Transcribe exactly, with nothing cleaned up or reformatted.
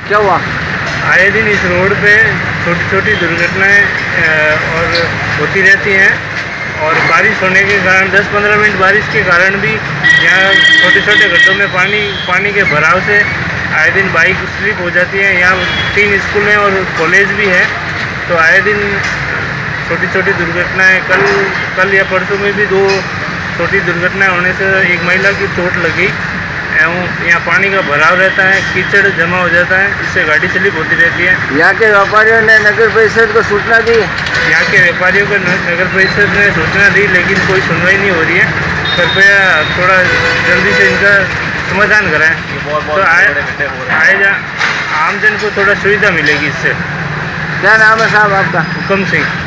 क्या हुआ? आए दिन इस रोड पे छोटी छोटी दुर्घटनाएं और होती रहती हैं और बारिश होने के कारण दस पंद्रह मिनट बारिश के कारण भी यहाँ छोटे छोटे गड्ढों में पानी पानी के भराव से आए दिन बाइक स्लिप हो जाती है। यहाँ तीन स्कूलें और कॉलेज भी है, तो आए दिन छोटी छोटी दुर्घटनाएं। कल कल या परसों में भी दो छोटी दुर्घटनाएं होने से एक महिला की चोट लगी एवं यहाँ पानी का भराव रहता है, कीचड़ जमा हो जाता है, इससे गाड़ी स्लिप होती रहती है। यहाँ के व्यापारियों ने नगर परिषद को सूचना दी? यहाँ के व्यापारियों को नगर परिषद ने सूचना दी, लेकिन कोई सुनवाई नहीं हो रही है। कृपया थोड़ा जल्दी से इनका समाधान कराएं, तो आए आए जा आमजन को थोड़ा सुविधा मिलेगी इससे। क्या नाम है साहब आपका? हुक्म सिंह।